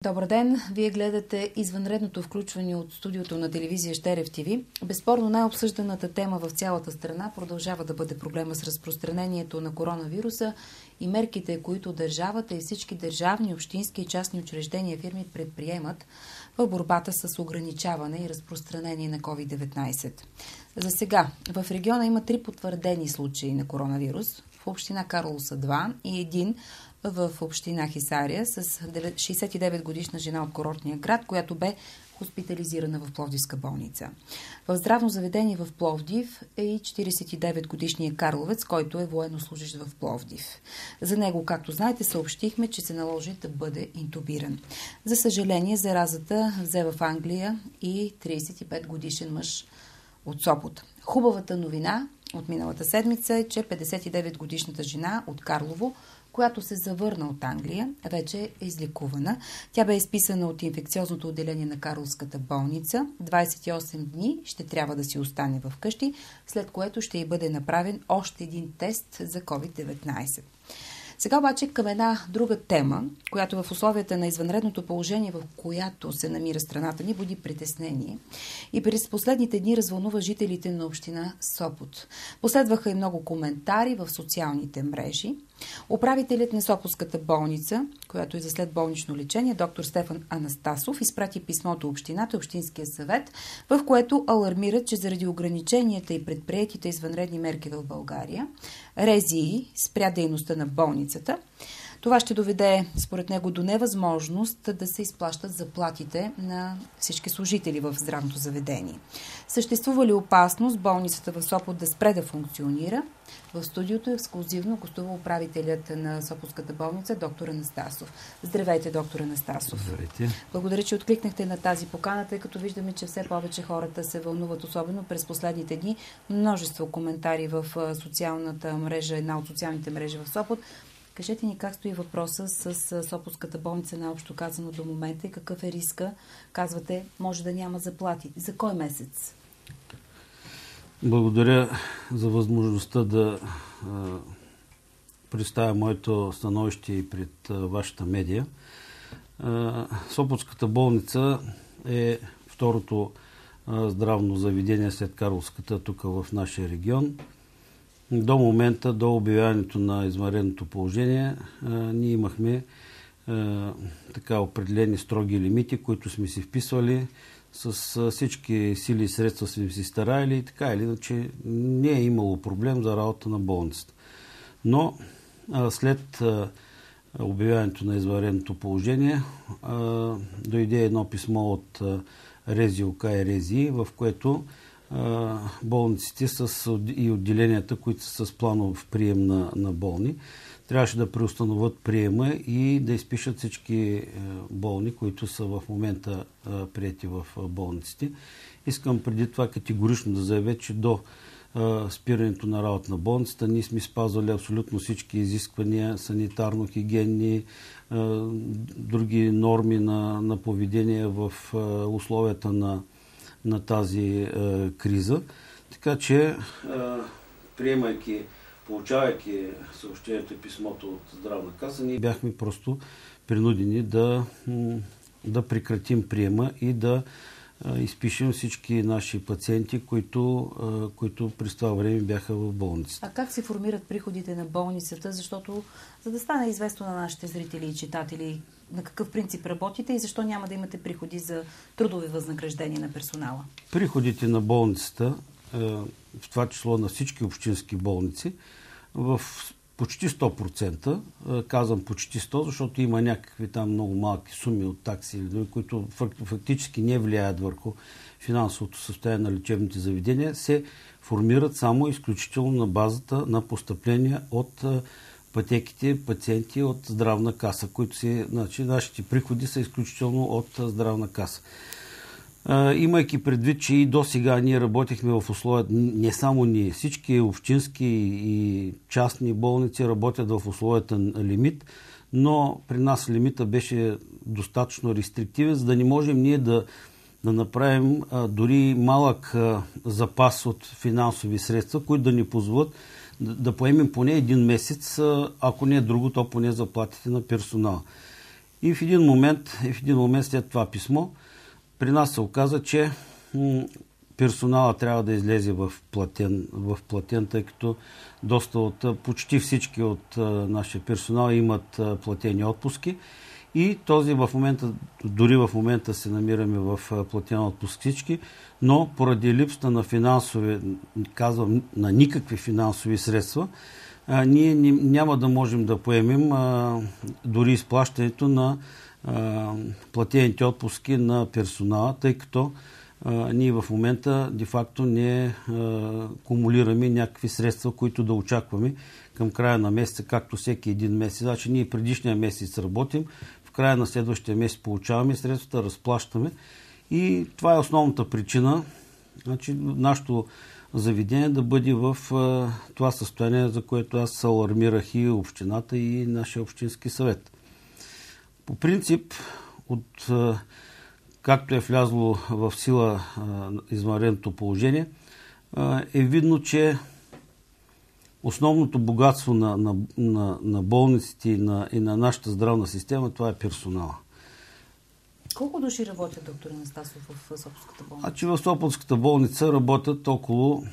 Добър ден! Вие гледате извънредното включване от студиото на телевизия Щерев ТВ. Безспорно най-обсъжданата тема в цялата страна продължава да бъде проблема с разпространението на коронавируса и мерките, които държавата и всички държавни, общински и частни учреждения фирми предприемат в борбата с ограничаване и разпространение на COVID-19. За сега в региона има 3 потвърдени случаи на коронавирус. В община Карлово са 2 и един в община Хисаря с 69-годишна жена от курортния град, която бе хоспитализирана в Пловдивска болница. В здравно заведение в Пловдив е и 49-годишният карловец, който е военнослужещ в Пловдив. За него, както знаете, съобщихме, че се наложи да бъде интубиран. За съжаление, заразата взе в Англия и 35-годишен мъж от Сопот. Хубавата новина от миналата седмица е, че 59-годишната жена от Карлово, която се завърна от Англия, вече е излекувана. Тя бе изписана от инфекциозното отделение на Карловската болница. 28 дни ще трябва да си остане в къщи, след което ще й бъде направен още един тест за COVID-19. Сега обаче към една друга тема, която в условията на извънредното положение, в която се намира страната ни, буди притеснение и през последните дни развълнува жителите на община Сопот. Последваха и много коментари в социалните мрежи. Управителят на Сопотската болница, която е за следболнично лечение, доктор Стефан Анастасов, изпрати писмо до общината и Общинския съвет, в което алармират, че заради ограниченията и предприетите извънредни мерки в България, РЗИ спря дейността на болницата. Това ще доведе, според него, до невъзможност да се изплащат заплатите на всички служители в здравното заведение. Съществува ли опасност болницата в Сопот да спре да функционира? В студиото ексклузивно гостува управителят на Сопотската болница, доктор Анастасов. Здравейте, доктор Анастасов. Здравейте. Благодаря, че откликнахте на тази покана, тъй като виждаме, че все повече хората се вълнуват, особено през последните дни. Множество коментари в социалната мрежа, една от социалните мрежи в Сопот. Кажете ни как стои въпроса с Сопотската болница, наобщо казано до момента, и какъв е риска? Казвате, може да няма заплати. За кой месец? Благодаря за възможността да представя моето становище и пред вашата медия. Сопотската болница е второто здравно заведение след Карловската тук в нашия регион. До момента, до обявяването на извънредното положение, ние имахме определени строги лимити, които сме си вписвали. С всички сили и средства сме си старали и така или иначе не е имало проблем за работа на болницата. Но след обявяването на извънредното положение дойде едно писмо от РЗОК и РЗИ, в което болниците и отделенията, които са с планов прием на болни, трябваше да преустановят приема и да изпишат всички болни, които са в момента приети в болниците. Искам преди това категорично да заявя, че до спирането на работа на болницата ние сме спазвали абсолютно всички изисквания, санитарно-хигиенни, други норми на поведение в условията на тази криза. Така че, получавайки съобщението и писмото от Здравна каса, ние бяхме просто принудени да прекратим приема и да изпишем всички наши пациенти, които през това време бяха в болницата. А как се формират приходите на болницата? Защото, за да стане известно на нашите зрители и читатели, на какъв принцип работите и защо няма да имате приходи за трудови възнаграждения на персонала? Приходите на болницата, в това число на всички общински болници, в почти 100%, казвам почти 100%, защото има някакви там много малки суми от такси, които фактически не влияят върху финансовото състояние на лечебните заведения, се формират само изключително на базата на постъпления от пътеките, пациенти от Здравна каса, които нашите приходи са изключително от Здравна каса. Имайки предвид, че и до сега ние работихме в условията, не само ние, всички общински и частни болници работят в условията на лимит, но при нас лимита беше достатъчно рестриктивен, за да не можем ние да направим дори малък запас от финансови средства, които да ни позволят да поемем поне един месец, ако не е друго, то поне заплатите на персонала. И в един момент след това писмо, при нас се оказа, че персонала трябва да излезе в платен, тъй като почти всички от нашия персонал имат платени отпуски. И дори в момента се намираме в платен отпуск всички, но поради липсата на никакви финансови средства, ние няма да можем да поемем дори изплащането на платените отпуски на персонала, тъй като ние в момента де-факто не кумулираме някакви средства, които да очакваме към края на месеца, както всеки един месец. Значи ние предишния месец работим, в края на следващия месец получаваме средствата, разплащаме и това е основната причина, значи, нашето заведение да бъде в това състояние, за което аз алармирах и общината, и нашия общински съвет. По принцип, както е влязло в сила извънредното положение, е видно, че основното богатство на болниците и на нашата здравна система, това е персонала. Колко души работят, доктор Анастасов, в Сопотската болница? Значи в Сопотската болница работят около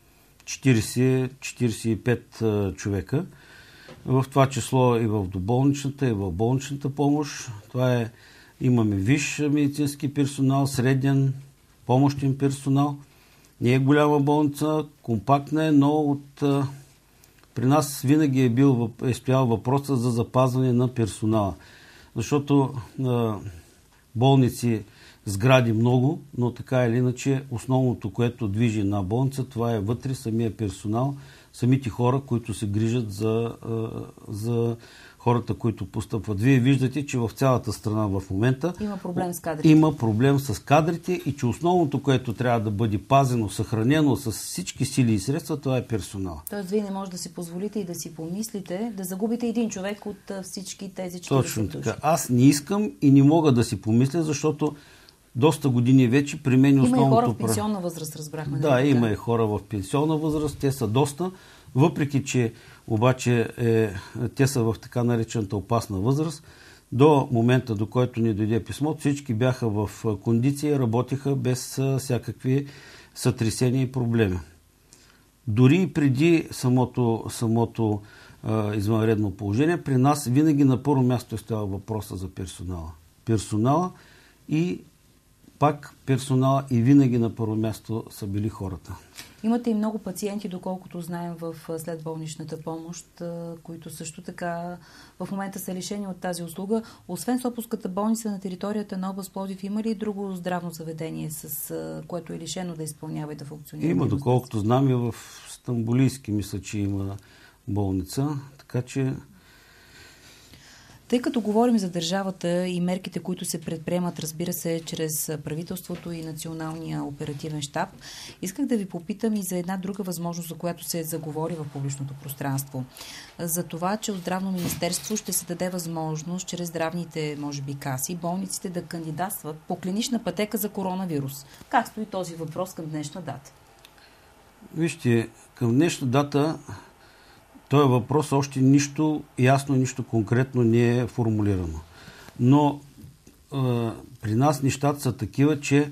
40-45 човека. В това число и в доболничната, и в болничната помощ. Имаме висш медицински персонал, среден, помощен персонал. Не е голяма болница, компактна е, но при нас винаги е стоял въпросът за запазване на персонала. Защото болници, сгради много, но така или иначе основното, което движи една болница, това е вътре самия персонал, самите хора, които се грижат за хората, които постъпват. Вие виждате, че в цялата страна в момента има проблем с кадрите и че основното, което трябва да бъде пазено, съхранено с всички сили и средства, това е персонал. Тоест, вие не може да си позволите и да си помислите да загубите един човек от всички тези 40 Точно души. така. Аз не искам и не мога да си помисля, защото доста години вече при мен основното... Има и хора в пенсионна възраст, разбрахме. Да, има и хора в пенсионна възраст. Те са доста, въпреки че обаче те са в така наречената опасна възраст. До момента, до който ни дойде писмо, всички бяха в кондиция и работиха без всякакви сътресения и проблеми. Дори и преди самото извънредно положение, при нас винаги на първо място е стоял въпроса за персонала. Персонала и пак персонала и винаги на първо място са били хората. Имате и много пациенти, доколкото знаем, в следболничната помощ, които също така в момента са лишени от тази услуга. Освен Сопотската болница на територията на област Пловдив, има ли друго здравно заведение, с което е лишено да изпълнява и да функционира? Има, доколкото знам, и в Стамболийски мисля, че има болница, така че... Тъй като говорим за държавата и мерките, които се предприемат, разбира се, чрез правителството и Националния оперативен щаб, исках да ви попитам и за една друга възможност, за която се заговори в публичното пространство. За това, че от Здравно министерство ще се даде възможност чрез здравните, може би, каси, болниците да кандидатстват по клинична пътека за коронавирус. Как стои този въпрос към днешна дата? Вижте, към днешна дата този въпрос още нищо ясно, нищо конкретно не е формулирано. Но при нас нещата са такива, че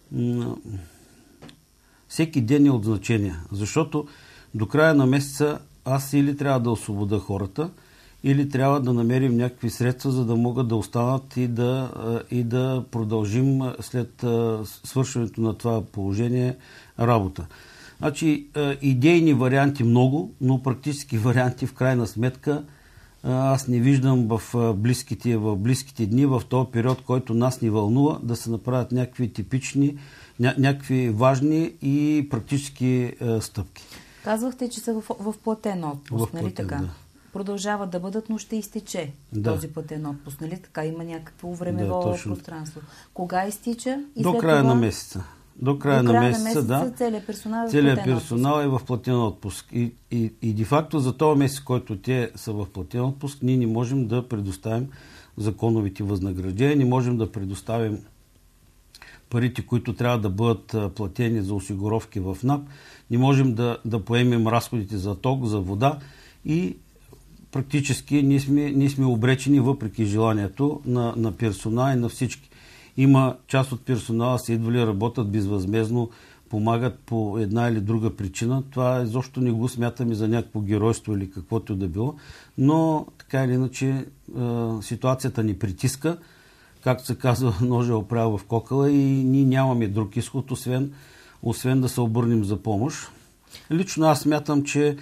всеки ден е от значение. Защото до края на месеца аз или трябва да освобода хората, или трябва да намерим някакви средства, за да могат да останат и да продължим след свършването на това положение работа. Значи, идейни варианти много, но практически варианти в крайна сметка аз не виждам в близките дни, в този период, който нас ни вълнува, да се направят някакви типични, някакви важни и практически стъпки. Казвахте, че са в платен отпуск, нали така? Да. Продължават да бъдат, но ще изтече този платен отпуск, нали така? Има някакво времево пространство. Кога изтича? И до края на месеца. До края на месеца, да. Целият персонал е в платен отпуск. И де-факто за този месец, който те са в платен отпуск, ние не можем да предоставим законовите възнаграждения, не можем да предоставим парите, които трябва да бъдат платени за осигуровки в НАП, не можем да поемем разходите за ток, за вода и практически ние сме обречени въпреки желанието на персонал и на всички. Има част от персонала са идвали, работят безвъзмездно, помагат по една или друга причина. Това изобщо не го смятаме за някакво геройство или каквото да било, но така или иначе ситуацията ни притиска, както се казва, ножа оправя в кокала и ние нямаме друг изход, освен да се обърнем за помощ. Лично аз смятам, че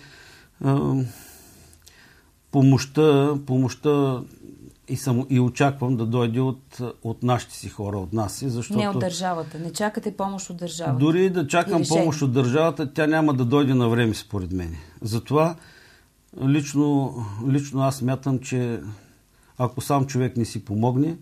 помощта и очаквам да дойде от нашите си хора, от нас си, защото... Не от държавата. Не чакате помощ от държавата. Дори да чакам помощ от държавата, тя няма да дойде на време, според мен. Затова лично аз смятам, че ако сам човек не си помогне,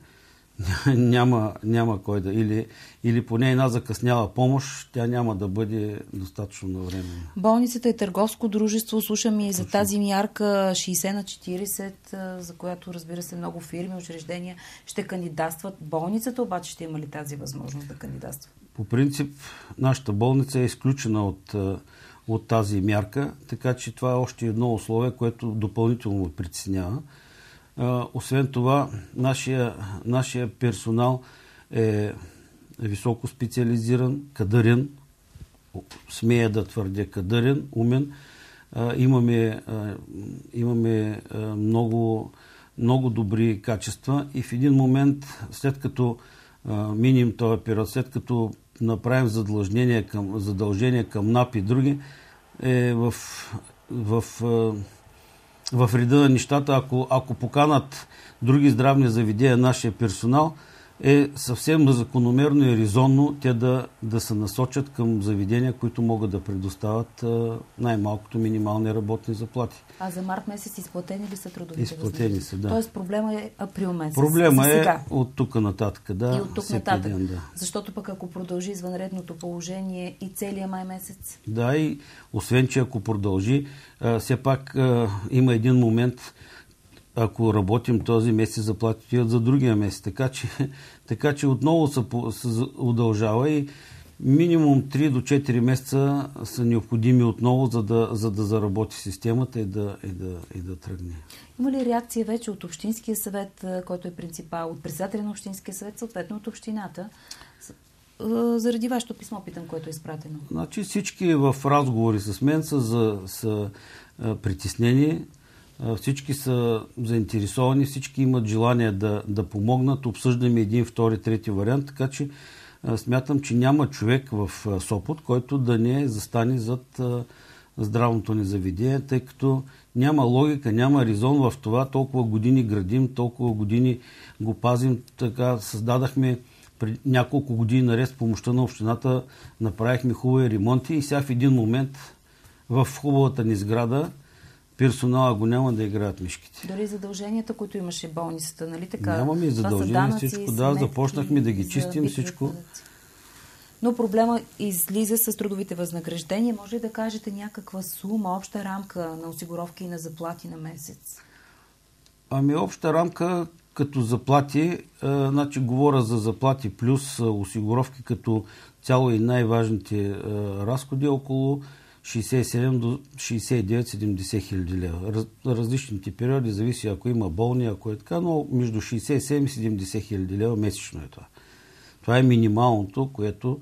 няма кой да... Или поне една закъсняла помощ, тя няма да бъде достатъчно навременно. Болницата е търговско дружество. Слушам и за тази мярка 60/40, за която, разбира се, много фирми, учреждения ще кандидатстват. Болницата обаче ще има ли тази възможност да кандидатства? По принцип, нашата болница е изключена от тази мярка, така че това е още едно условие, което допълнително ме притеснява. Освен това, нашия персонал е високо специализиран, кадърен, смея да твърдя кадърен, умен. Имаме много добри качества и в един момент, след като минем този период, след като направим задължения към НАП и други, е в реда на нещата, ако поканат други здравни заведения нашия персонал, е съвсем закономерно и резонно те да се насочат към заведения, които могат да предоставят най-малкото минимални работни заплати. А за март месец изплатени ли са трудовите изплатени са, да. Тоест проблема е април месец. Проблема е от тук нататък, да. И от тук нататък. Ден, да. Защото пък ако продължи извънредното положение и целия май месец? Да, и освен, че ако продължи, все пак има един момент, ако работим този месец, заплатите за другия месец. Така че отново се удължава и минимум 3 до 4 месеца са необходими отново, за да заработи системата и да тръгне. Има ли реакция вече от Общинския съвет, който е принципал, от председателя на Общинския съвет, съответно от общината? Заради вашето писмо, питам, което е изпратено. Значи всички в разговори с мен са притеснени. Всички са заинтересовани, всички имат желание да помогнат. Обсъждаме един, втори, трети вариант, така че смятам, че няма човек в Сопот, който да не застане зад здравното ни заведение, тъй като няма логика, няма резон в това. Толкова години градим, толкова години го пазим. Така създадахме преди няколко години наред с помощта на общината, направихме хубави ремонти и сега в един момент в хубавата ни сграда персонала го няма да играят мишките. Дори задълженията, които имаше болницата, нали така? Нямаме задължения, всичко. Да, започнахме да ги чистим, всичко. Но проблема излиза с трудовите възнаграждения. Може ли да кажете някаква сума, обща рамка на осигуровки и на заплати на месец? Обща рамка като заплати, значи говоря за заплати плюс осигуровки като цяло и най-важните разходи около 67 до 69-70 хиляди лева. Различните периоди, зависи ако има болни, ако е така, но между 67 и 70 хиляди лева месечно е това. Това е минималното, което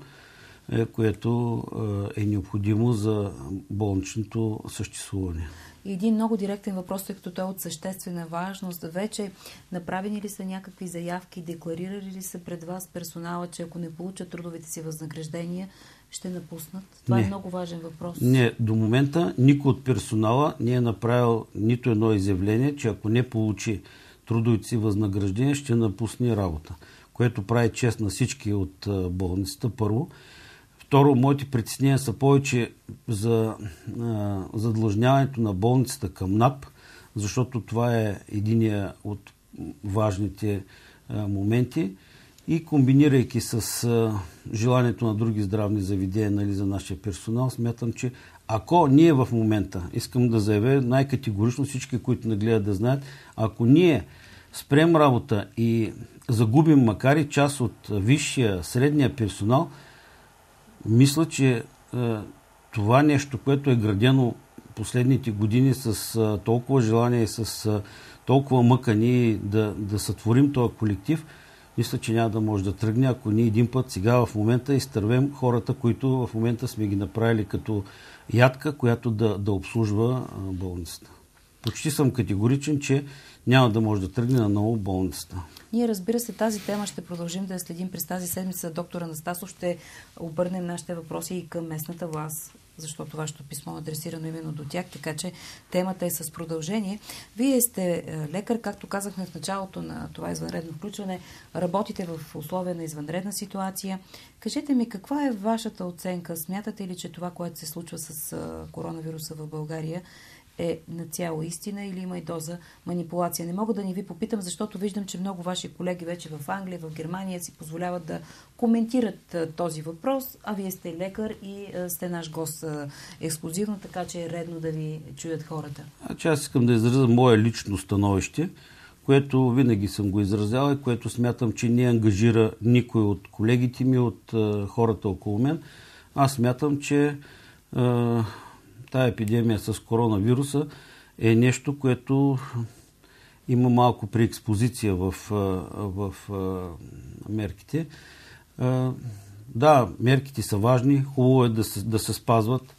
е необходимо за болничното съществуване. И един много директен въпрос, тъй като той е от съществена важност. Вече направени ли са някакви заявки, декларирали ли са пред вас персонала, че ако не получат трудовите си възнаграждения, ще напуснат? Това е много важен въпрос. Не, до момента никой от персонала не е направил нито едно изявление, че ако не получи трудовите си възнаграждения, ще напусне работа, което прави чест на всички от болницата, първо. Второ, моите притеснения са повече за задлъжняването на болницата към НАП, защото това е единия от важните моменти и комбинирайки с желанието на други здравни заведения, нали, за нашия персонал, смятам, че ако ние в момента, искам да заявя най-категорично всички, които не гледат да знаят, ако ние спрем работа и загубим макар и част от висшия, средния персонал, мисля, че това нещо, което е градено последните години с толкова желание и с толкова мъка ние да сътворим този колектив, мисля, че няма да може да тръгне, ако ние един път сега в момента изтървем хората, които в момента сме ги направили като ядка, която да обслужва болницата. Почти съм категоричен, че няма да може да тръгне на ново болницата. Ние, разбира се, тази тема ще продължим да я следим през тази седмица. Доктор Анастасов, ще обърнем нашите въпроси и към местната власт, защото вашето писмо е адресирано именно до тях, така че темата е с продължение. Вие сте лекар, както казахме в началото на това извънредно включване, работите в условия на извънредна ситуация. Кажете ми, каква е вашата оценка? Смятате ли, че това, което се случва с коронавируса в България, е нацяло истина или има и доза манипулация? Не мога да ни ви попитам, защото виждам, че много ваши колеги вече в Англия, в Германия си позволяват да коментират този въпрос, а вие сте лекар и сте наш гост ексклюзивно, така че е редно да ви чуят хората. Аз искам да изразя мое лично становище, което винаги съм го изразял и което смятам, че не ангажира никой от колегите ми, от хората около мен. Аз смятам, че тая епидемия с коронавируса е нещо, което има малко преекспозиция в мерките. Да, мерките са важни, хубаво е да се спазват,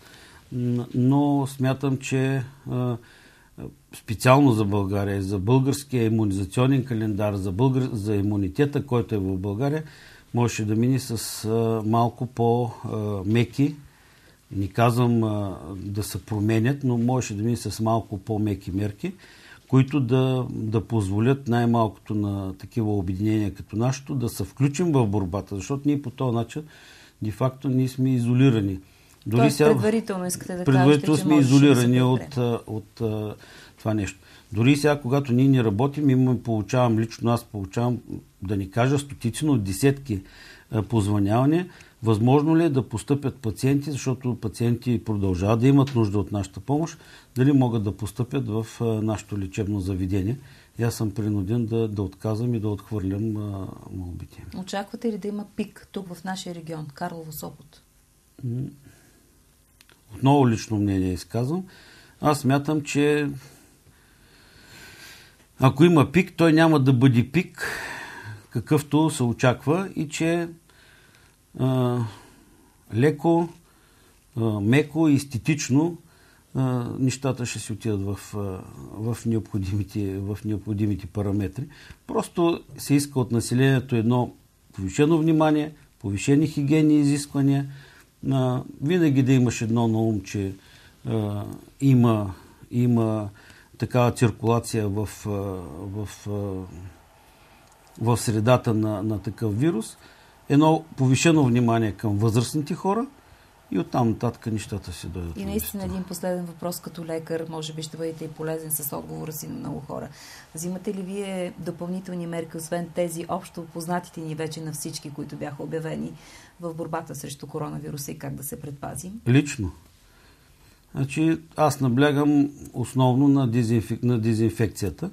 но смятам, че специално за България, за българския имунизационен календар, за имунитета, който е в България, можеше да мине с малко по-меки. Не казвам да се променят, но можеше да мине с малко по-меки мерки, които да позволят най-малкото на такива обединения като нашето да се включим в борбата, защото ние по този начин де-факто ние сме изолирани. Тоест предварително искате да кажете, предварително че сме изолирани от това нещо. Дори сега, когато ние не работим, лично аз получавам, да ни кажа, стотици, но десетки позвънявания. Възможно ли е да постъпят пациенти, защото пациенти продължават да имат нужда от нашата помощ, дали могат да постъпят в нашето лечебно заведение? И аз съм принуден да отказвам и да отхвърлям молбите. Очаквате ли да има пик тук в нашия регион, Карлово, Сопот? Отново лично мнение изказвам. Аз смятам, че ако има пик, той няма да бъде пик, какъвто се очаква, и че леко, меко и естетично нещата ще се отидат в необходимите параметри. Просто се иска от населението едно повишено внимание, повишени хигиенни изисквания. Винаги да имаш едно на ум, че има такава циркулация в средата на такъв вирус. Едно повишено внимание към възрастните хора и оттам нататък нещата си дойдат. И наистина един последен въпрос като лекар, може би ще бъдете и полезен с отговора си на много хора. Взимате ли вие допълнителни мерки, освен тези общо познатите ни вече на всички, които бяха обявени в борбата срещу коронавируса и как да се предпазим? Лично. Значи, аз наблягам основно на дезинфекцията.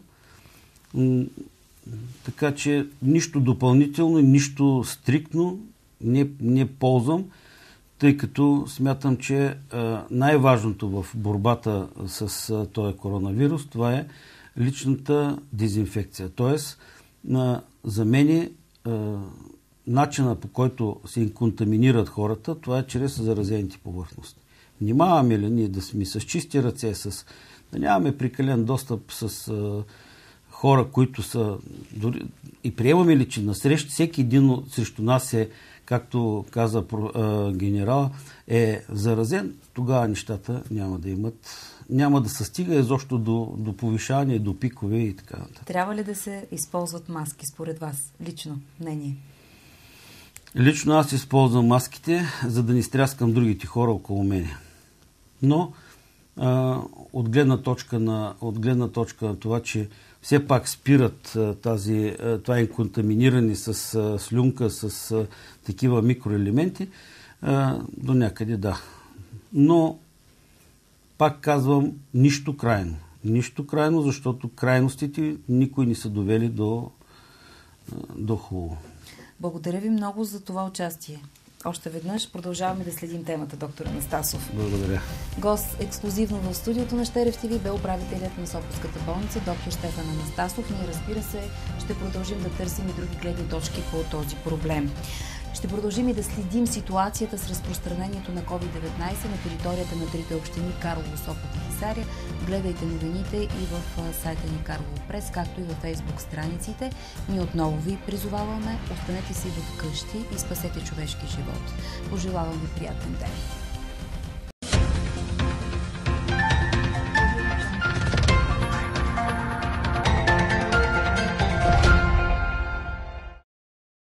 Така че нищо допълнително, нищо стриктно не ползвам, тъй като смятам, че най-важното в борбата с този коронавирус, това е личната дезинфекция. Тоест, за мен начина, по който се контаминират хората, това е чрез заразените повърхности. Внимаваме ли ние да сме с чисти ръце, да нямаме прекален достъп с хора, които са... И приемаме ли, че насреща всеки един срещу нас е, както каза генерал, е заразен, тогава нещата няма да се стига изобщо до повишаване, до пикове и така нататък. Трябва ли да се използват маски според вас? Лично мнение? Лично аз използвам маските, за да не стряскам другите хора около мене. Но от гледна точка на това, че все пак спират това инконтаминиране с слюнка, с такива микроелементи, до някъде да. Но пак казвам, нищо крайно. Нищо крайно, защото крайностите никой не са довели до хубаво. Благодаря ви много за това участие. още веднъж. Продължаваме да следим темата, доктор Анастасов. Благодаря. Гост ексклюзивно в студиото на Щерев ТВ бе управителят на Сопотската болница, доктор Стефан Анастасов. Ние, разбира се, ще продължим да търсим и други гледни точки по този проблем. Ще продължим и да следим ситуацията с разпространението на COVID-19 на територията на трите общини Карлово, Сопот и Хисаря. Гледайте новините и в сайта ни Карлово Прес, както и във Фейсбук страниците. Ние отново ви призоваваме, останете си вкъщи и спасете човешки живот. Пожелавам ви приятен ден!